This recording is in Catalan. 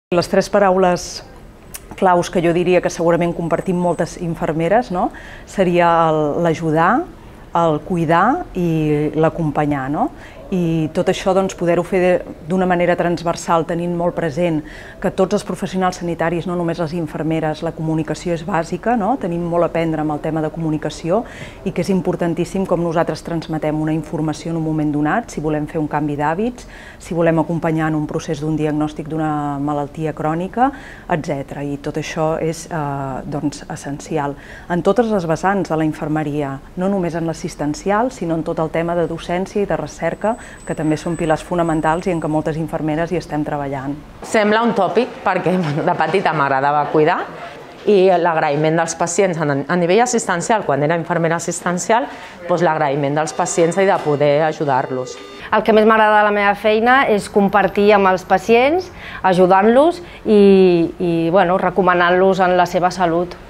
Les tres paraules claus que jo diria que segurament compartim moltes infermeres, no? Seria l'ajudar, el cuidar i l'acompanyar, no? I tot això doncs, poder-ho fer d'una manera transversal, tenint molt present que tots els professionals sanitaris, no només les infermeres, la comunicació és bàsica, no? Tenim molt a aprendre amb el tema de comunicació i que és importantíssim com nosaltres transmetem una informació en un moment donat, si volem fer un canvi d'hàbits, si volem acompanyar en un procés d'un diagnòstic d'una malaltia crònica, etc. I tot això és doncs, essencial. En totes les vessants de la infermeria, no només en l'assistencial, sinó en tot el tema de docència i de recerca, que també són pilars fonamentals i en què moltes infermeres hi estem treballant. Sembla un tòpic perquè de petita m'agradava cuidar i l'agraïment dels pacients a nivell assistencial, quan era infermera assistencial, doncs l'agraïment dels pacients i de poder ajudar-los. El que més m'agrada de la meva feina és compartir amb els pacients, ajudant-los i recomanant-los en la seva salut.